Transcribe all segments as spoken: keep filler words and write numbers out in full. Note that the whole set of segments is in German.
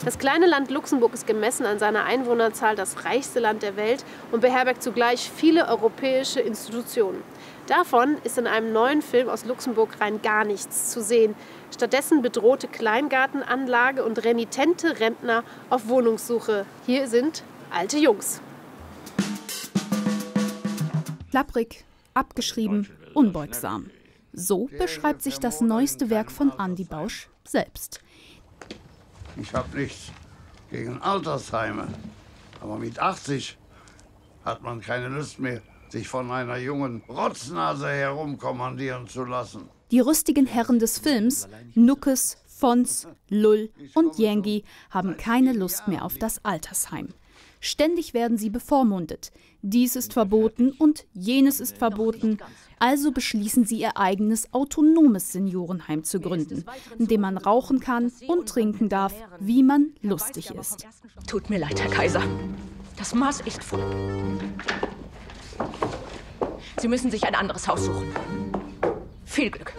Das kleine Land Luxemburg ist gemessen an seiner Einwohnerzahl das reichste Land der Welt und beherbergt zugleich viele europäische Institutionen. Davon ist in einem neuen Film aus Luxemburg rein gar nichts zu sehen. Stattdessen bedrohte Kleingartenanlage und renitente Rentner auf Wohnungssuche. Hier sind alte Jungs. Klapprig, abgeschrieben, unbeugsam. So beschreibt sich das neueste Werk von Andy Bausch selbst. Ich habe nichts gegen Altersheime, aber mit achtzig hat man keine Lust mehr, sich von einer jungen Rotznase herumkommandieren zu lassen. Die rüstigen Herren des Films, Nuckes, Fons, Lull und Jengi, haben keine Lust mehr auf das Altersheim. Ständig werden sie bevormundet. Dies ist verboten und jenes ist verboten. Also beschließen sie, ihr eigenes autonomes Seniorenheim zu gründen, in dem man rauchen kann und trinken darf, wie man lustig ist. Tut mir leid, Herr Kaiser. Das Maß ist voll. Sie müssen sich ein anderes Haus suchen. Viel Glück.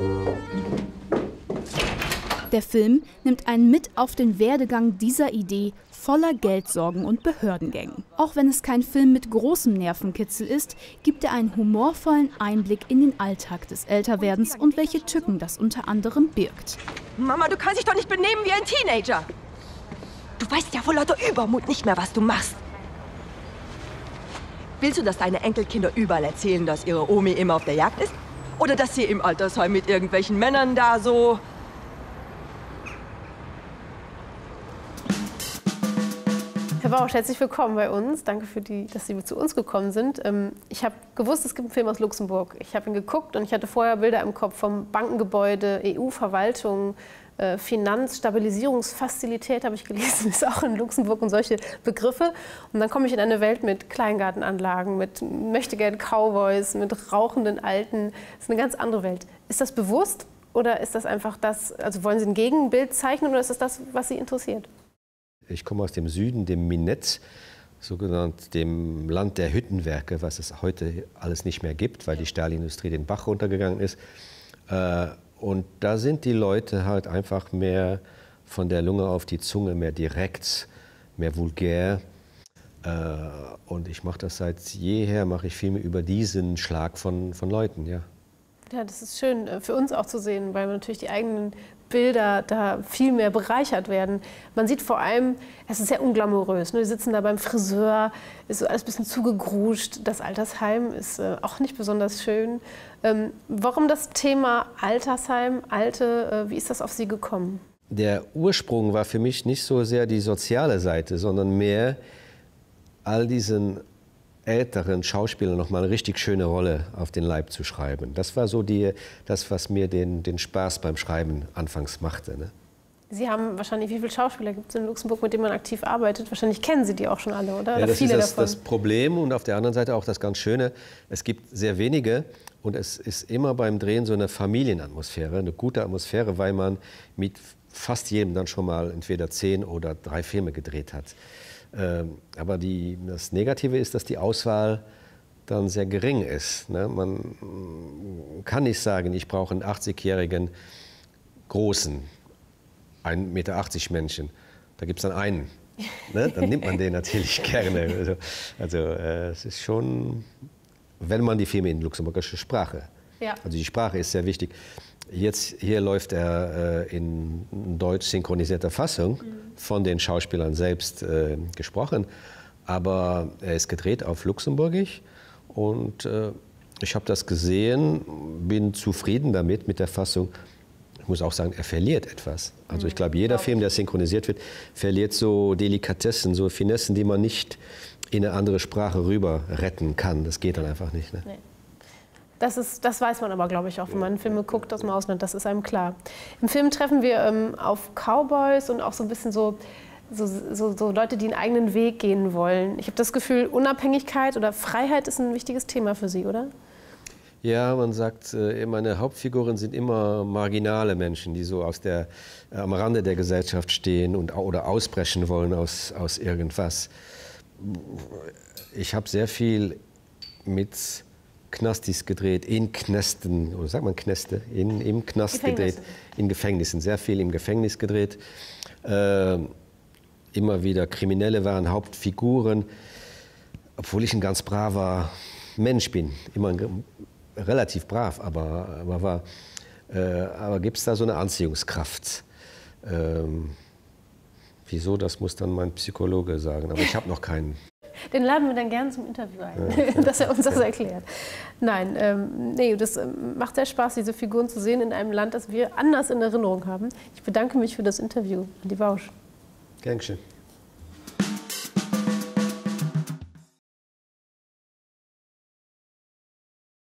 Der Film nimmt einen mit auf den Werdegang dieser Idee voller Geldsorgen und Behördengängen. Auch wenn es kein Film mit großem Nervenkitzel ist, gibt er einen humorvollen Einblick in den Alltag des Älterwerdens und welche Tücken das unter anderem birgt. Mama, du kannst dich doch nicht benehmen wie ein Teenager. Du weißt ja vor lauter Übermut nicht mehr, was du machst. Willst du, dass deine Enkelkinder überall erzählen, dass ihre Omi immer auf der Jagd ist? Oder dass sie im Altersheim mit irgendwelchen Männern da so... Herr Bausch, herzlich willkommen bei uns. Danke, für die, dass Sie zu uns gekommen sind. Ich habe gewusst, es gibt einen Film aus Luxemburg. Ich habe ihn geguckt und ich hatte vorher Bilder im Kopf vom Bankengebäude, E U-Verwaltung, Finanz-, Stabilisierungsfazilität, habe ich gelesen, ist auch in Luxemburg und solche Begriffe. Und dann komme ich in eine Welt mit Kleingartenanlagen, mit Möchtegern-Cowboys, mit rauchenden Alten. Das ist eine ganz andere Welt. Ist das bewusst oder ist das einfach das, also wollen Sie ein Gegenbild zeichnen oder ist das das, was Sie interessiert? Ich komme aus dem Süden, dem Minette, sogenannt dem Land der Hüttenwerke, was es heute alles nicht mehr gibt, weil die Stahlindustrie den Bach runtergegangen ist. Und da sind die Leute halt einfach mehr von der Lunge auf die Zunge, mehr direkt, mehr vulgär. Und ich mache das seit jeher, mache ich Filme über diesen Schlag von, von Leuten, ja. Ja, das ist schön für uns auch zu sehen, weil natürlich die eigenen Bilder da viel mehr bereichert werden. Man sieht vor allem, es ist sehr unglamourös. Ne? Die sitzen da beim Friseur, ist so alles ein bisschen zugegruscht. Das Altersheim ist äh, auch nicht besonders schön. Ähm, warum das Thema Altersheim, Alte, äh, wie ist das auf Sie gekommen? Der Ursprung war für mich nicht so sehr die soziale Seite, sondern mehr all diesen älteren Schauspielern noch mal eine richtig schöne Rolle auf den Leib zu schreiben. Das war so die, das, was mir den, den Spaß beim Schreiben anfangs machte. Ne? Sie haben wahrscheinlich, wie viele Schauspieler gibt es in Luxemburg, mit denen man aktiv arbeitet? Wahrscheinlich kennen Sie die auch schon alle, oder? Ja, oder das viele ist das, davon? das Problem und auf der anderen Seite auch das ganz Schöne. Es gibt sehr wenige und es ist immer beim Drehen so eine Familienatmosphäre, eine gute Atmosphäre, weil man mit fast jedem dann schon mal entweder zehn oder drei Filme gedreht hat. Aber die, das Negative ist, dass die Auswahl dann sehr gering ist. Ne? Man kann nicht sagen, ich brauche einen achtzigjährigen großen, ein Meter achtzig Menschen. Da gibt es dann einen. Ne? Dann nimmt man den natürlich gerne. Also, also äh, es ist schon, wenn man die Filme in luxemburgischer Sprache. Ja. Also die Sprache ist sehr wichtig. Jetzt, hier läuft er äh, in deutsch synchronisierter Fassung, mhm. von den Schauspielern selbst äh, gesprochen. Aber er ist gedreht auf Luxemburgisch und äh, ich habe das gesehen, bin zufrieden damit, mit der Fassung. Ich muss auch sagen, er verliert etwas. Also ich glaube, jeder Film, der synchronisiert wird, verliert so Delikatessen, so Finessen, die man nicht in eine andere Sprache rüber retten kann. Das geht dann einfach nicht. Ne? Nee. Das, ist, das weiß man aber, glaube ich, auch, wenn man Filme guckt aus dem Ausland, das ist einem klar. Im Film treffen wir ähm, auf Cowboys und auch so ein bisschen so, so, so, so Leute, die einen eigenen Weg gehen wollen. Ich habe das Gefühl, Unabhängigkeit oder Freiheit ist ein wichtiges Thema für Sie, oder? Ja, man sagt, äh, meine Hauptfiguren sind immer marginale Menschen, die so aus der, äh, am Rande der Gesellschaft stehen und, oder ausbrechen wollen aus, aus irgendwas. Ich habe sehr viel mit Knastis gedreht, in Knästen, oder sagt man Knäste, in, im Knast gedreht, in Gefängnissen, sehr viel im Gefängnis gedreht. Äh, immer wieder Kriminelle waren, Hauptfiguren, obwohl ich ein ganz braver Mensch bin. Immer ein, relativ brav, aber, aber, war, äh, aber gibt es da so eine Anziehungskraft? Ähm, wieso, das muss dann mein Psychologe sagen, aber ich habe noch keinen. Den laden wir dann gerne zum Interview ein, Ja. dass er uns das erklärt. Nein, ähm, nee, das ähm, macht sehr Spaß, diese Figuren zu sehen in einem Land, das wir anders in Erinnerung haben. Ich bedanke mich für das Interview, Andi Bausch. Gern geschehen.